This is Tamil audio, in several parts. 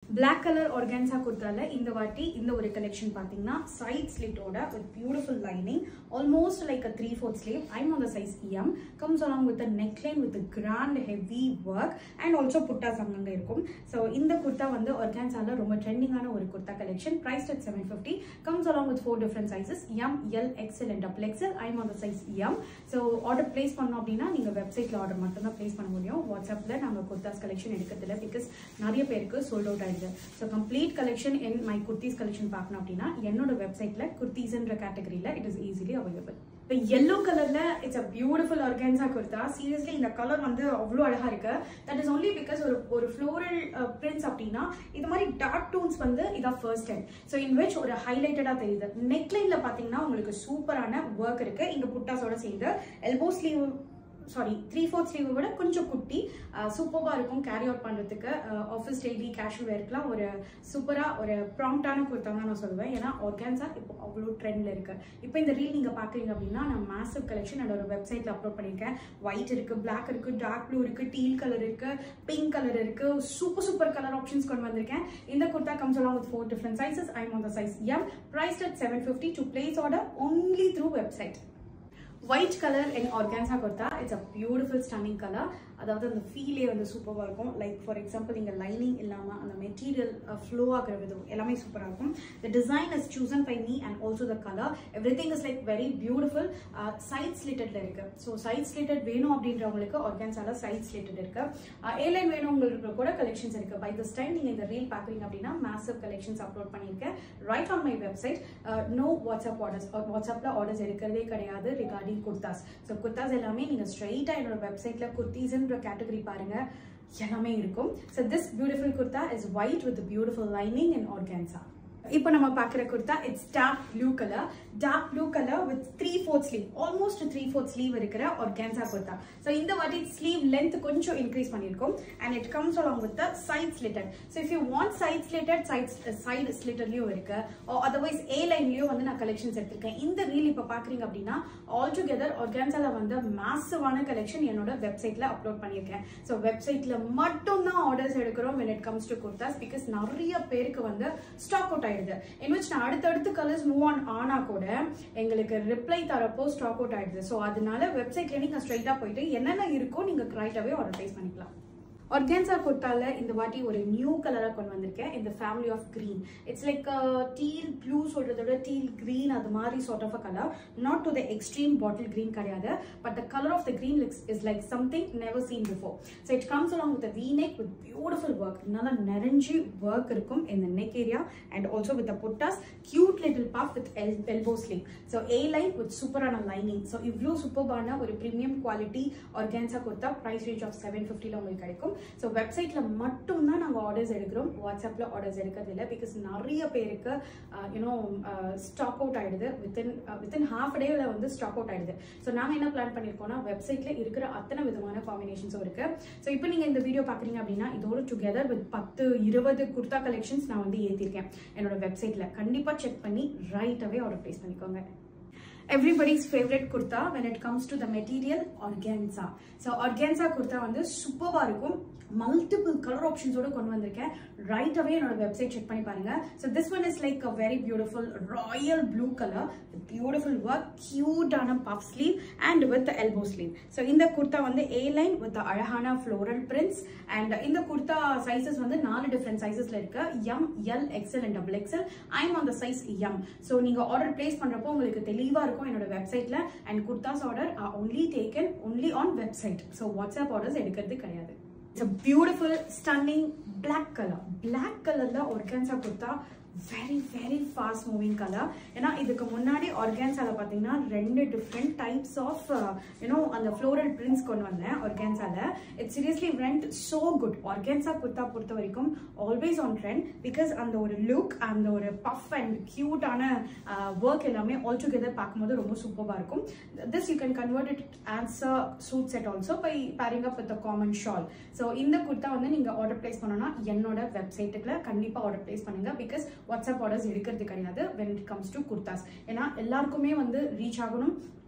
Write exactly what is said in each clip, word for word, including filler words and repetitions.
black color organza kurtala இந்த வாட்டி இந்த ஒரு collection பாத்தீங்கன்னா side slit ஓட with beautiful lining, almost like a three fourths sleeve. I'm on the size M. Comes along with a neckline with a grand heavy work and also puttas அங்கங்க இருக்கும். So இந்த kurta வந்து organzaல ரொம்ப ட்ரெண்டிங்கான ஒரு kurta collection, priced at seven fifty. Comes along with four different sizes, M, L, X L and double X L. I'm on the size M. So order place பண்ணனும் அப்படினா நீங்க வெப்சைட்ல ஆர்டர் மட்டும் தான் place பண்ண முடியும். WhatsAppல நாங்க kurtas collection எடுக்கிறதுல because நிறைய பேருக்கு sold out ஆயிடுது. So complete collection in my kurtis collection பார்க்கணும் அப்படினா என்னோட வெப்சைட்ல kurtis என்ற கேட்டகரியில it is easily available. The yellow colorல it's a beautiful organza kurta. Seriously இந்த கலர் வந்து அவ்வளவு அழகா இருக்கு. That is only because ஒரு ஒரு floral uh, prints அப்படினா இது மாதிரி dark tones வந்து இத first time. So in which ஒரு highlightedா தெரியுது. Necklineல பாத்தீங்கன்னா உங்களுக்கு சூப்பரான work இருக்கு. இங்க புட்டாஸோட சேர்ந்து elbow sleeve sorry three fourths sleeve விட கொஞ்சம் குட்டி சூப்பரா இருக்கும் கேரி அவுட் பண்றதுக்கு ஆபீஸ் டெய்லி கேஷுவல் வேர்க்கலாம் ஒரு சூப்பரா ஒரு ப்ராம்ப்டான குர்தா தான் நான் சொல்லுவேன் ஏன்னா ஆர்கான்சா இப்போ அவ்வளவு ட்ரெண்ட்ல இருக்கு இப்போ இந்த ரீல் நீங்க பாக்குறீங்க அப்படின்னா நான் மாசிவ் கலெக்ஷன் என்னோட வெப்சைட்ல அப்லோட் பண்ணிருக்கேன் ஒயிட் இருக்கு பிளாக் இருக்கு டார்க் ப்ளூ இருக்கு டீல் கலர் இருக்கு பிங்க் கலர் இருக்கு சூப்பர் சூப்பர் கலர் ஆப்ஷன்ஸ் கொண்டு வந்திருக்கேன் இந்த kurta comes along with four different sizes. I'm on the size M, priced at seven fifty. To place order only through website. White color in organza kurta. It's a beautiful stunning color. அதாவது அந்த ஃபீலே வந்து சூப்பராக இருக்கும் லைக் ஃபார் எக்ஸாம்பிள் இங்கே லைனிங் இல்லாமல் அந்த மெட்டீரியல் ஃப்ளோ ஆகிற விதம் எல்லாமே சூப்பராக இருக்கும். The design is chosen by me and also the colour everything is like very beautiful. Side ஸ்லிட்டட்ல இருக்கு. ஸோ சைட் ஸ்லிட்டட் வேணும் அப்படின்றவங்களுக்கு ஆர்கான்ஸால சைட் ஸ்லிட்டட் இருக்கு. ஏலைன் வேணும் உங்களுக்கு கூட கலெக்ஷன்ஸ் இருக்கு. பை திஸ் டைம் நீங்கள் இந்த ரீல் பார்க்குறீங்க அப்படின்னா மேசிவ் கலெக்ஷன்ஸ் அப்லோட் பண்ணியிருக்கேன் right on my website. No WhatsApp orders வாட்ஸ்அப்பில் ஆர்டர்ஸ் எடுக்கிறதே கிடையாது ரிகார்டிங் குர்தாஸ். ஸோ குர்தாஸ் எல்லாமே நீங்கள் ஸ்ட்ரைட்டாக என்னோட வெப்சைட்டில் குர்தீஸ் category பாருங்க எல்லாமே இருக்கும். So this beautiful kurta is white with a beautiful lining and organza. இப்போ நம்ம பார்க்குற kurta it's dark blue colour dark blue colour with three fourth sleeve almost three fourth sleeve இருக்கிற ஆர்கான்சா குர்தா. ஸோ இந்த வாட்டி ஸ்லீவ் லென்த் கொஞ்சம் இன்க்ரீஸ் பண்ணியிருக்கோம் and it comes along with side slitted. So if you want side slitted side side ஸ்லிட்டர்லையும் இருக்கு அதர்வைஸ் ஏ லைன்லையும் வந்து நான் கலெக்ஷன்ஸ் எடுத்திருக்கேன். இந்த ரீல் இப்போ பார்க்குறீங்க அப்படின்னா ஆல் டுகெதர் ஆர்கான்சால வந்து மேசிவான கலெக்ஷன் என்னோட வெப்சைட்ல அப்லோட் பண்ணியிருக்கேன். ஸோ வெப்சைட்ல மட்டும் தான் ஆர்டர்ஸ் எடுக்கிறோம் when it comes to kurtas because நிறைய பேருக்கு வந்து ஸ்டாக் அவுட் ஆயிடுது. In which நான் அடுத்தடுத்து கலர்ஸ் மூவ் ஆன் ஆனா கூட எங்களுக்கு ரிப்ளை தரப்போ ஸ்டாக் அவுட் ஆயிடுது. ஸோ அதனால வெப்சைட்ல நீங்க ஸ்ட்ரைட்டா போயிட்டு என்னென்ன இருக்கோ நீங்க ரைட்டாவே ஆர்டர் பிளேஸ் பண்ணிக்கலாம். ஆர்கான்சா குர்தால இந்த வாட்டி ஒரு நியூ கலரா கொண்டு வந்திருக்கேன் இந்த family of green. It's like teal blue சொல்றதோட டீல் கிரீன் அது மாதிரி sort of a colour not to the extreme bottle green கிடையாது but the colour of the green is like something never seen before. So it comes along with V neck with beautiful work நல்லா நிறைஞ்சி ஒர்க் இருக்கும் இந்த neck area and also with புட்டாஸ் cute little puff with el elbow sleeve. So A line with சூப்பரான லைனிங். ஸோ இவ்வளோ சூப்பரான ஒரு premium quality organza kurta price range of seven ஃபிஃப்டியில் உங்களுக்கு கிடைக்கும். ஸோ வெப்சைட்ல மட்டும் தான் நாங்கள் ஆர்டர்ஸ் எடுக்கிறோம் வாட்ஸ்அப்ல ஆர்டர்ஸ் எடுக்கிறது இல்லை பிகாஸ் நிறைய பேருக்கு யூனோ ஸ்டாக் அவுட் ஆயிடுது வித்தின் வித்தின் ஹாஃப் டேவில் வந்து ஸ்டாக் அவுட் ஆயிடுது. ஸோ நாங்கள் என்ன பிளான் பண்ணியிருக்கோம்னா வெப்சைட்ல இருக்கிற அத்தனை விதமான காம்பினேஷன்ஸும் இருக்கு. ஸோ இப்போ நீங்க இந்த வீடியோ பாக்குறீங்க அப்படின்னா இதோட டுகெதர் வித் பத்து இருபது குர்தா கலெக்ஷன்ஸ் நான் வந்து ஏற்றிருக்கேன் என்னோட வெப்சைட்ல. கண்டிப்பா செக் பண்ணி ரைட்டாவே ஆர்டர் பிளேஸ் பண்ணிக்கோங்க. Everybody's favorite kurta when it comes to the material organza. So organza kurta வந்து சூப்பரா இருக்கும். மல்டிபிள் கலர் ஆப்ஷன்ஸோட கொண்டு வந்திருக்கேன் ரைட் அவே என்னோட வெப்சைட் செக் பண்ணி பாருங்க. So this one is like a very beautiful royal blue colour with beautiful work கியூட்டான puff sleeve and with elbow sleeve. So இந்த குர்தா வந்து ஏ லைன் வித் அழகான ஃப்ளோரல் பிரிண்ட்ஸ் அண்ட் இந்த குர்தா சைசஸ் வந்து நாலு டிஃப்ரெண்ட் சைசஸ்ல இருக்கு M L XL and double XL. I'm on the size M. So நீங்க ஆர்டர் பிளேஸ் பண்றப்போ உங்களுக்கு தெளிவா இருக்கும் என்னோட வெப்சைட்ல and kurtas order are only taken only on website. So WhatsApp orders எடுக்கிறது கிடையாது. It's a beautiful stunning black color. Black color la organza kurta very very fast moving color. ஏன்னா இதுக்கு முன்னாடி ஆர்கான்சால பாத்தீங்கன்னா ரெண்டு டிஃப்ரெண்ட் டைப்ஸ் ஆஃப் யூனோ அந்த ஃப்ளோரல் பிரிண்ட்ஸ் கொண்டு வந்தேன் ஆர்கான்சால. It seriously went so good. Organza kurta பொறுத்த வரைக்கும் ஆல்வேஸ் ஆன் ட்ரெண்ட் பிகாஸ் அந்த ஒரு லுக் அந்த ஒரு பஃப் அண்ட் கியூட்டான ஒர்க் எல்லாமே ஆல் டுகெதர் பார்க்கும்போது ரொம்ப சூப்பராக இருக்கும். This you can convert it as a suit set also by pairing up with a common shawl. So இந்த குர்தா வந்து நீங்க ஆர்டர் பிளேஸ் பண்ணணும்னா என்னோட வெப்சைட்டுக்குள்ள கண்டிப்பா ஆர்டர் பிளேஸ் பண்ணுங்க பிகாஸ் வாட்ஸ்அப் ஆர்டர்ஸ் எடுக்கிறது கிடையாது when it comes to kurtas. ஏன்னா எல்லாருக்குமே வந்து ரீச் ஆகணும்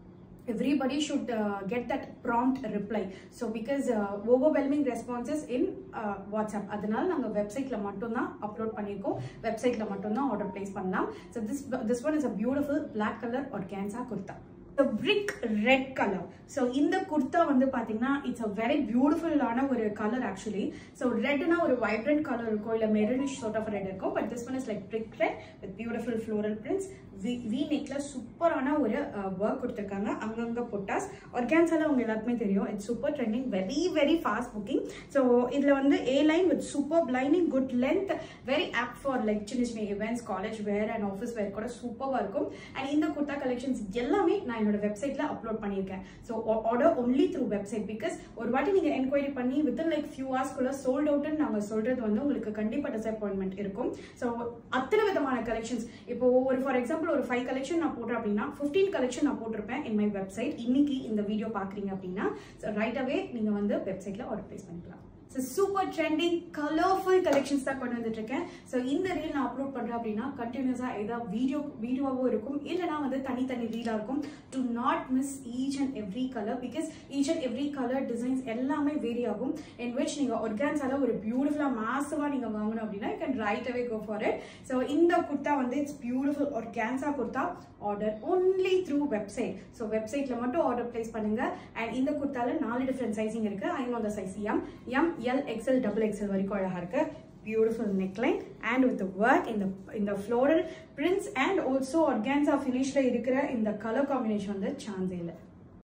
everybody should uh, get that prompt reply. So because uh, overwhelming responses in uh, WhatsApp, அதனால நாங்க வெப்சைட்ல மட்டும் தான் அப்லோட் பண்ணிருக்கோம், வெப்சைட்ல மட்டும் தான் ஆர்டர் பிளேஸ் பண்ணலாம். So this this one is a beautiful black color organza kurta. The brick red color. So in the kurta வந்து பாத்தீங்கன்னா it's a very beautiful ஆன ஒரு color actually. So red na ஒரு vibrant color இருக்கும், இல்ல maroonish sort of red இருக்கும், but this one is like brick red with beautiful floral prints. V V neckல சூப்பரான ஒரு work கொடுத்திருக்காங்க, அங்கங்க பொட்டாஸ். organzaல உங்க எல்லாருக்குமே தெரியும், it's super trending, very very fast booking. So இதுல வந்து A line with superb lining, good length, very apt for like சின்ன சின்ன events, college wear and office wear கூட சூப்பரா இருக்கும். And இந்த kurta collections எல்லாமே நான் என்னோட வெப்சைட்ல அப்லோட் பண்ணிருக்கேன். So order only through website because ஒரு வாட்டி நீங்க என்கொயரி பண்ணி within like few hours குள்ள sold out ன்னு நாங்க சொல்றது வந்து உங்களுக்கு கண்டிப்பா டிசப்பாயின்ட்மென்ட் இருக்கும். So அத்தனை விதமான கலெக்ஷன்ஸ், இப்போ ஒரு ஃபார் எக்ஸாம்பிள் ஒரு five collection நான் போடுறேன் அப்படின்னா fifteen collection நான் போட்டிருப்பேன் in my website. இன்னைக்கு இந்த வீடியோ பாக்குறீங்க அப்படின்னா right away நீங்க வந்து வெப்சைட்ல ஆர்டர் பிளேஸ் பண்ணிக்கலாம். So super trending colorful collections தான் கொண்டு வந்துட்டு இருக்கேன். So இந்த ரீல் நான் அப்லோட் பண்றேன் அப்படின்னா கண்டினியூஸா ஏதா வீடியோ வீடியோவோ இருக்கும், இல்லனா வந்து தனி தனி ரீலா இருக்கும். Do not miss each and every color because each and every color designs எல்லாமே வேரி ஆகும், in which நீங்க organzaல ஒரு பியூட்டிஃபுல்லா மாசிவா நீங்க வாங்கணும் அப்படின்னா you can right away go for it. So இந்த kurta வந்து it's beautiful organza kurta, order only through website. So websiteல மட்டும் ஆர்டர் பிளேஸ் பண்ணுங்க. and இந்த kurtaல நாலு different sizing இருக்கு. I am on the size M, M, L, X L, double X L வரைக்கும் அழகா இருக்கு. Beautiful neckline and with the work in the in the floral prints and also organza finishல இருக்கிற இந்த color combination வந்து சான்ஸே இல்ல.